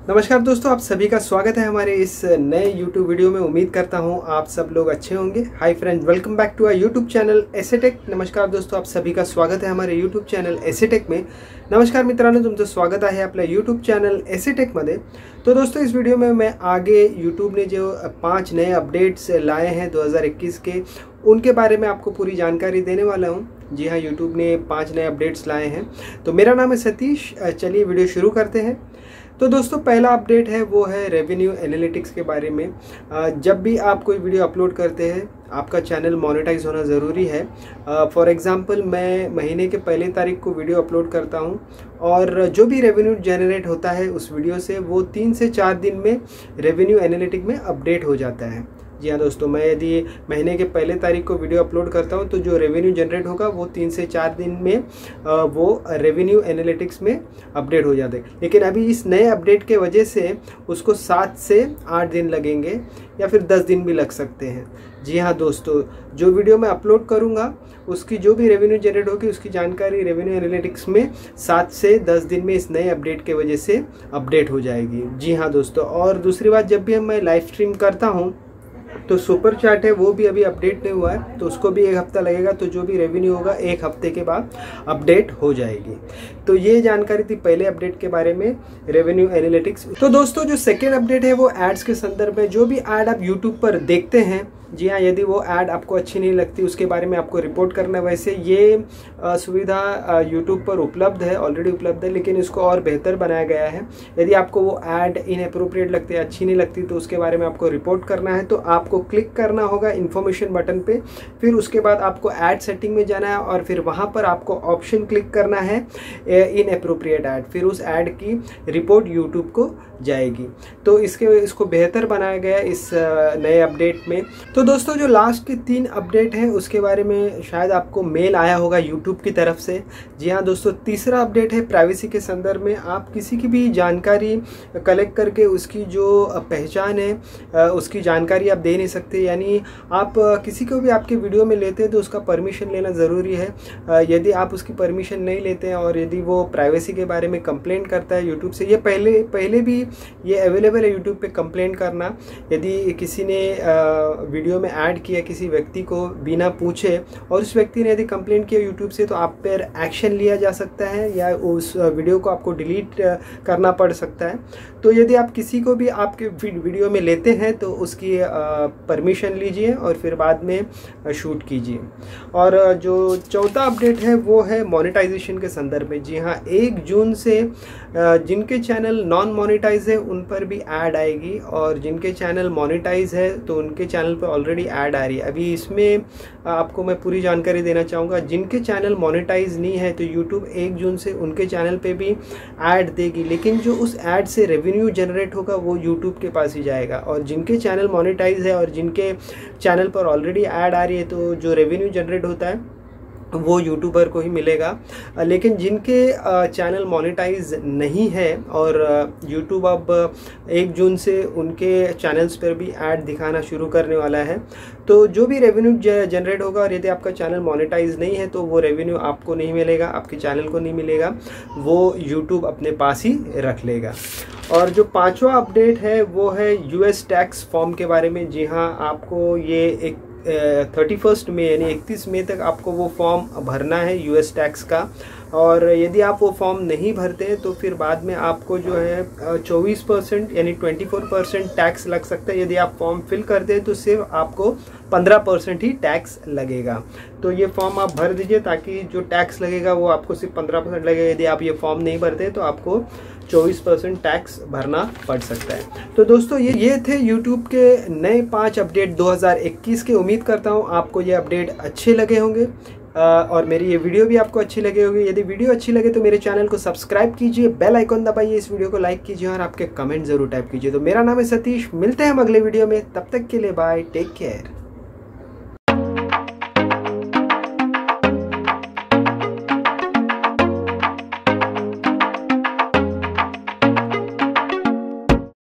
नमस्कार दोस्तों, आप सभी का स्वागत है हमारे इस नए YouTube वीडियो में। उम्मीद करता हूं आप सब लोग अच्छे होंगे। Hi friends, welcome back to our YouTube channel एसेटेक। नमस्कार दोस्तों, आप सभी का स्वागत है हमारे YouTube चॅनल एसेटेक में। नमस्कार मित्रांनो, तुमचं स्वागत आहे आपल्या YouTube चॅनल एसेटेक मध्ये। तो दोस्तों, इस वीडियो में मैं आगे YouTube ने जो 5 नए अपडेट्स लाए हैं 2021 के, उनके बारे में आपको पूरी जानकारी देने वाला हूं। जी हाँ, YouTube ने 5 नए अपडेट्स लाए हैं। तो मेरा नाम है सतीश। चलिए वीडियो शुरू करते हैं। तो दोस्तों, पहला अपडेट है वो है रेवेन्यू एनालिटिक्स के बारे में। जब भी आप कोई वीडियो अपलोड करते हैं, आपका चैनल मोनेटाइज होना ज़रूरी है। फॉर एग्ज़ाम्पल, मैं महीने के पहले तारीख को वीडियो अपलोड करता हूं और जो भी रेवेन्यू जनरेट होता है उस वीडियो से, वो 3 से 4 दिन में रेवेन्यू एनालिटिक में अपडेट हो जाता है। जी हाँ दोस्तों, मैं यदि महीने के पहले तारीख को वीडियो अपलोड करता हूं तो जो रेवेन्यू जनरेट होगा वो 3 से 4 दिन में वो रेवेन्यू एनालिटिक्स में अपडेट हो जाते हैं। लेकिन अभी इस नए अपडेट के वजह से उसको 7 से 8 दिन लगेंगे या फिर 10 दिन भी लग सकते हैं। जी हाँ दोस्तों, जो वीडियो मैं अपलोड करूँगा उसकी जो भी रेवेन्यू जनरेट होगी उसकी जानकारी रेवेन्यू एनालिटिक्स में 7 से 10 दिन में इस नए अपडेट के वजह से अपडेट हो जाएगी। जी हाँ दोस्तों, और दूसरी बात, जब भी मैं लाइव स्ट्रीम करता हूँ तो सुपर चैट है वो भी अभी अपडेट नहीं हुआ है, तो उसको भी 1 हफ्ता लगेगा। तो जो भी रेवेन्यू होगा 1 हफ्ते के बाद अपडेट हो जाएगी। तो ये जानकारी थी पहले अपडेट के बारे में, रेवेन्यू एनालिटिक्स। तो दोस्तों, जो सेकेंड अपडेट है वो एड्स के संदर्भ में। जो भी ऐड आप यूट्यूब पर देखते हैं, जी हाँ, यदि वो ऐड आपको अच्छी नहीं लगती उसके बारे में आपको रिपोर्ट करना है। वैसे ये सुविधा यूट्यूब पर उपलब्ध है, ऑलरेडी उपलब्ध है, लेकिन इसको और बेहतर बनाया गया है। यदि आपको वो ऐड इनअप्रोप्रिएट लगती है, अच्छी नहीं लगती, तो उसके बारे में आपको रिपोर्ट करना है। तो आपको क्लिक करना होगा इन्फॉर्मेशन बटन पे, फिर उसके बाद आपको ऐड सेटिंग में जाना है और फिर वहाँ पर आपको ऑप्शन क्लिक करना है इनअप्रोप्रिएट ऐड। फिर उस ऐड की रिपोर्ट यूट्यूब को जाएगी। तो इसको बेहतर बनाया गया इस नए अपडेट में। तो दोस्तों, जो लास्ट के 3 अपडेट हैं उसके बारे में शायद आपको मेल आया होगा यूट्यूब की तरफ से। जी हाँ दोस्तों, तीसरा अपडेट है प्राइवेसी के संदर्भ में। आप किसी की भी जानकारी कलेक्ट करके उसकी जो पहचान है उसकी जानकारी आप दे नहीं सकते। यानी आप किसी को भी आपके वीडियो में लेते हैं तो उसका परमिशन लेना ज़रूरी है। यदि आप उसकी परमिशन नहीं लेते हैं और यदि वो प्राइवेसी के बारे में कंप्लेंट करता है यूट्यूब से, ये पहले भी ये अवेलेबल है यूट्यूब पे कंप्लेंट करना। यदि किसी ने वीडियो में ऐड किया किसी व्यक्ति को बिना पूछे और उस व्यक्ति ने यदि कंप्लेंट किया यूट्यूब से, तो आप पर एक्शन लिया जा सकता है या उस वीडियो को आपको डिलीट करना पड़ सकता है। तो यदि आप किसी को भी आपके वीडियो में लेते हैं तो उसकी परमिशन लीजिए और फिर बाद में शूट कीजिए। और जो चौथा अपडेट है वो है मोनेटाइजेशन के संदर्भ में। जी हाँ, 1 जून से जिनके चैनल नॉन मोनेटाइज है उन पर भी ऐड आएगी, और जिनके चैनल मोनेटाइज है तो उनके चैनल पर ऑलरेडी ऐड आ रही है। अभी इसमें आपको मैं पूरी जानकारी देना चाहूँगा। जिनके चैनल मोनेटाइज नहीं है तो यूट्यूब 1 जून से उनके चैनल पे भी ऐड देगी, लेकिन जो उस ऐड से रेवेन्यू जनरेट होगा वो यूट्यूब के पास ही जाएगा। और जिनके चैनल मोनेटाइज है और जिनके चैनल पर ऑलरेडी ऐड आ रही है, तो जो रेवेन्यू जनरेट होता है वो यूट्यूबर को ही मिलेगा। लेकिन जिनके चैनल मोनेटाइज नहीं है और यूट्यूब अब 1 जून से उनके चैनल्स पर भी ऐड दिखाना शुरू करने वाला है, तो जो भी रेवेन्यू जनरेट होगा, और यदि आपका चैनल मोनेटाइज नहीं है तो वो रेवेन्यू आपको नहीं मिलेगा, आपके चैनल को नहीं मिलेगा, वो यूट्यूब अपने पास ही रख लेगा। और जो 5वां अपडेट है वो है यूएस टैक्स फॉर्म के बारे में। जी हाँ, आपको ये 31 मई यानी 31 मई तक आपको वो फॉर्म भरना है यूएस टैक्स का। और यदि आप वो फॉर्म नहीं भरते हैं तो फिर बाद में आपको जो है 24% यानी 24% टैक्स लग सकता है। यदि आप फॉर्म फिल करते हैं तो सिर्फ आपको 15% ही टैक्स लगेगा। तो ये फॉर्म आप भर दीजिए ताकि जो टैक्स लगेगा वो आपको सिर्फ 15% लगेगा। यदि आप ये फॉर्म नहीं भरते तो आपको 24% टैक्स भरना पड़ सकता है। तो दोस्तों, ये थे यूट्यूब के नए 5 अपडेट 2021 के। उम्मीद करता हूँ आपको ये अपडेट अच्छे लगे होंगे और मेरी ये वीडियो भी आपको अच्छी लगी होगी। यदि वीडियो अच्छी लगे तो मेरे चैनल को सब्सक्राइब कीजिए, बेल आइकॉन दबाइए, इस वीडियो को लाइक कीजिए और आपके कमेंट जरूर टाइप कीजिए। तो मेरा नाम है सतीश, मिलते हैं हम अगले वीडियो में। तब तक के लिए बाय, टेक केयर।